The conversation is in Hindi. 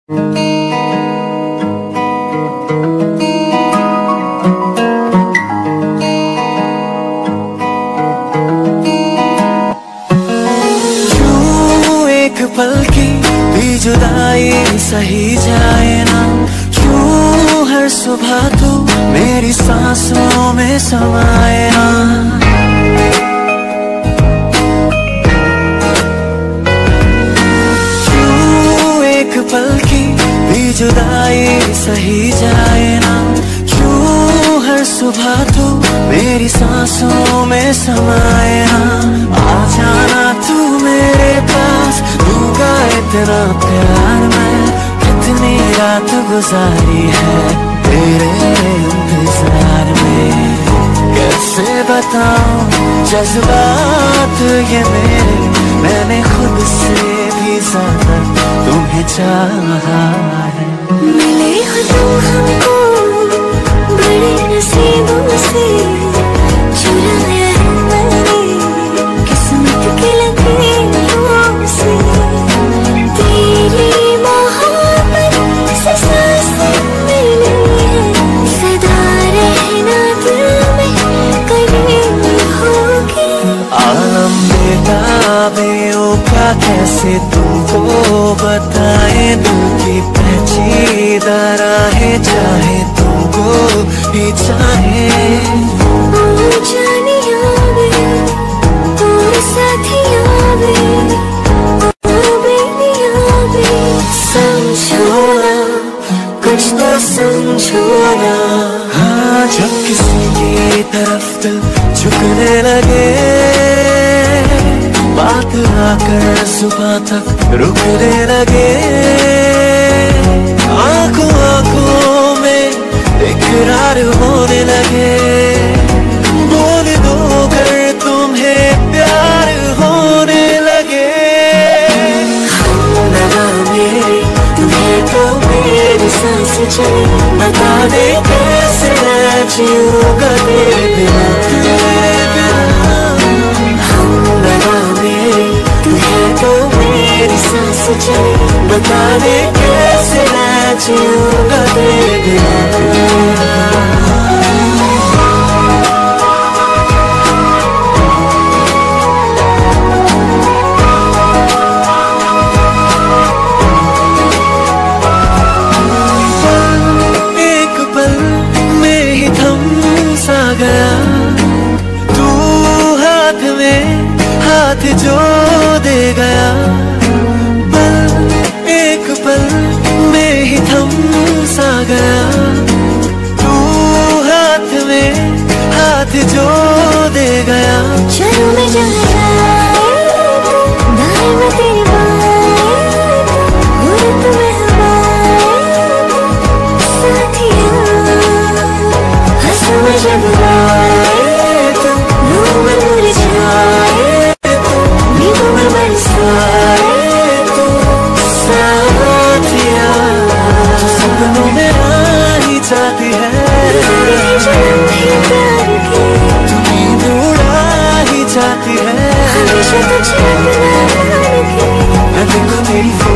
पल की भी जुदाई सही जाए ना, क्यों हर सुबह तू मेरी सांसों में समाए ना। क्यों एक पल की भी जुदाई सही जाए ना, क्यों हर सुबह तू मेरी सांसों में समाए ना। आ जाना तू मेरे पास, दूंगा इतना प्यार मैं, कितनी रात गुजारी है तेरे इंतजार में। कैसे बताऊं जज्बात ये मेरे, मैंने खुद से भी ज्यादा तुम्हें चाहा है। मिले हो तुम हमको बड़े नसीबों से, चुराया है मैंने किस्मत के लकीरों से। तेरी मोहब्बत से सांसें मिली है, सदा रहना दिल में करीब होगी। आलम बेताबियों का कैसे तुमको बताए, दिल की पेचीदा राहें चाहे तुमको भी चाहे। जाने आवे और साथी आवे, समझो ना कुछ तो समझो ना। हाँ, जब किसी की तरफ दिल झुकने लगे, बात आकर सुबह तक रुकने लगे। आंखों आंखों में इकरार होने लगे, बोल दो कर तुम्हें प्यार होने लगे। हम लगा मेरी तुम्हें तो मेरी सांस चले, बता दे कैसे मैं जीऊंगा तेरे बिना। हम लगा मेरी तुम्हें तो मेरी सांस चले, बता दे कैसे मैं जीऊंगा तेरे बिना। तू हाथ में हाथ जो दे गया, पल एक पल में ही थम सा गया। तू हाथ में हाथ जो दे गया। चलो मैं जहाँ दाएं में तेरी बात, मुझे तुम्हें साथिया हंसू मैं जब आए तो, लो मैं मुड़ जाए तो, नींदों में बरसाए तो साथिया। सपनों में आनी चाहती है, प्यार की नींद उड़ानी चाहती है। हमेशा तुझे अपना मैं देखूं तेरी